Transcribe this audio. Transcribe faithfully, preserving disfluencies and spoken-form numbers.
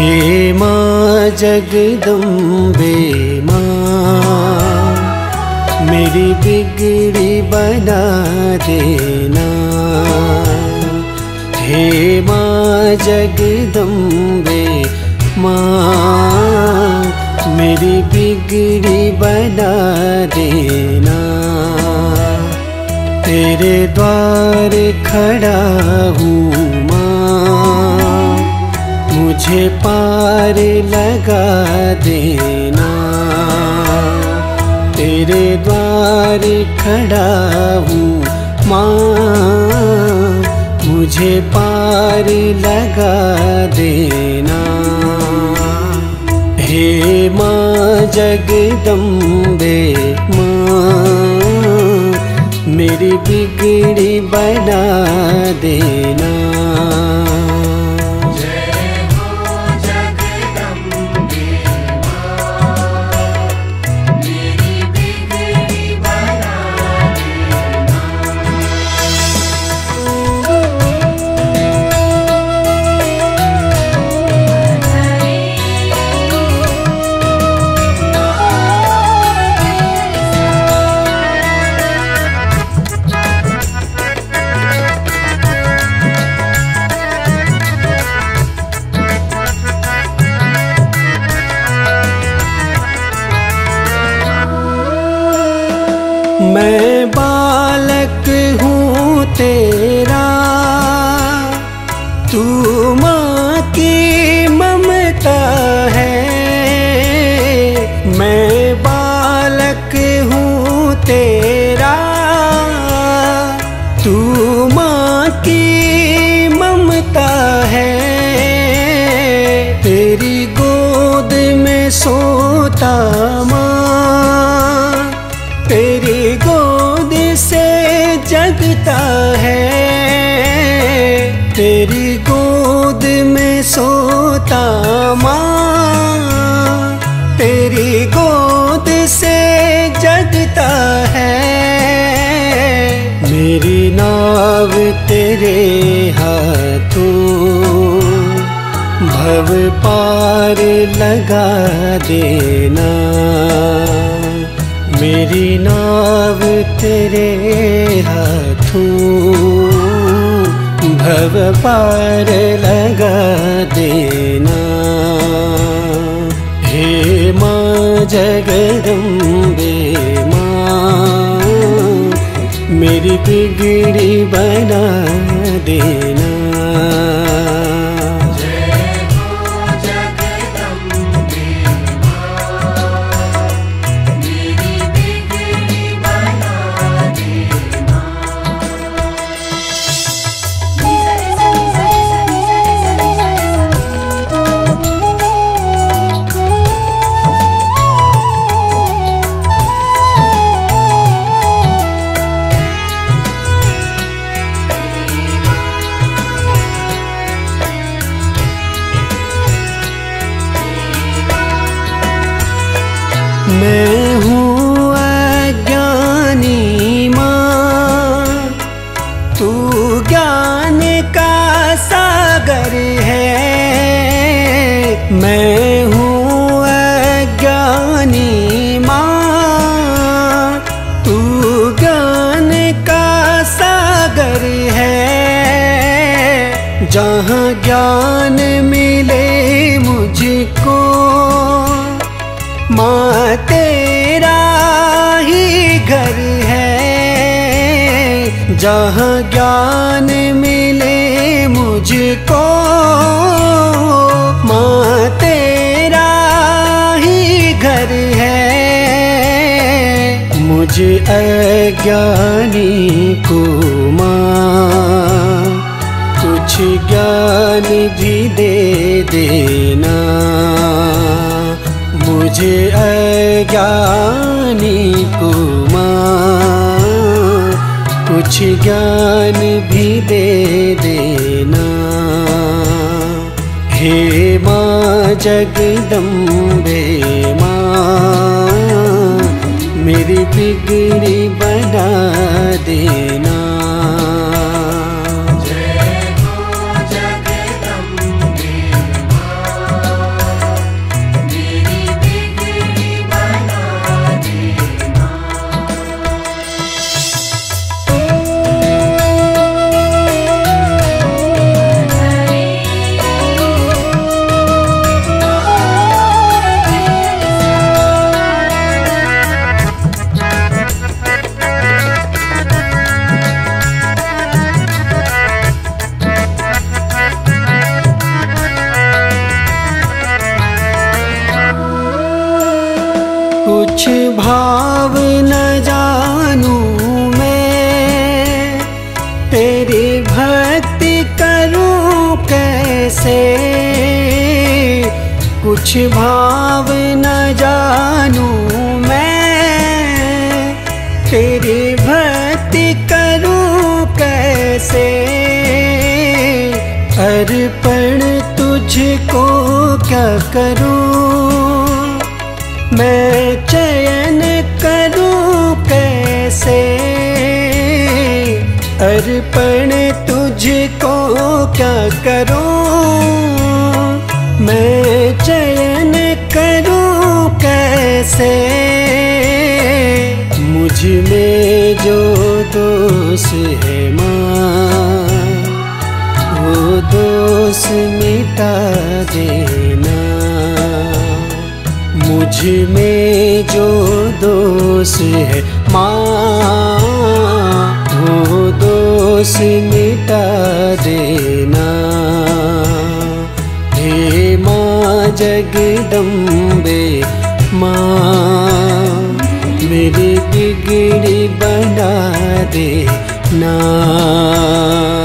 हे माँ जगदम्बे माँ, मेरी बिगड़ी बना देना। हे माँ जगदम्बे माँ, मेरी बिगड़ी बना देना। तेरे द्वार खड़ा हूँ माँ, मुझे पार लगा देना। तेरे द्वार खड़ा हूँ माँ, मुझे पार लगा देना। हे माँ जगदम्बे माँ, मेरी बिगड़ी बना देना। मैं बालक हूँ तेरा, तू माँ की ममता है। मैं बालक हूँ तेरा, तू माँ की ममता है। तेरी गोद में सोता माँ, तेरी गोद से जगता है। तेरी गोद में सोता माँ, तेरी गोद से जगता है। मेरी नाव तेरे हाथों, भव पार लगा देना। मेरी नाव तेरे हाथों, भव पार लगा देना। हे माँ जगदम्बे माँ, मेरी बिगड़ी बना देना। मैं हूँ अज्ञानी माँ, तू ज्ञान का सागर है। मैं हूँ अज्ञानी माँ, तू ज्ञान का सागर है। जहाँ ज्ञान मिले मुझको माँ, तेरा ही घर है। जहाँ ज्ञान मिले मुझको माँ, तेरा ही घर है। मुझे अज्ञानी को माँ, कुछ ज्ञान भी दे देना। मुझे अज्ञानी को माँ, कुछ ज्ञान भी दे देना। हे माँ जगदम्बे माँ, मेरी बिगड़ी बना देना। जय हो जगदम्बे माँ। न जानूं मैं, तेरी भक्ति करूं कैसे। कुछ भाव न जानूं मैं, तेरी भक्ति करूं कैसे। अर्पण तुझको क्या करूं, मैं चयन करूं कैसे। अर्पण तुझको क्या करूं, मैं चयन करूं कैसे। मुझ में जो दोष है माँ, वो दोष मिटा देना। मुझ में जो दोष है माँ, वो दोष मिटा देना। हे माँ जगदम्बे माँ, मेरी बिगड़ी बना देना।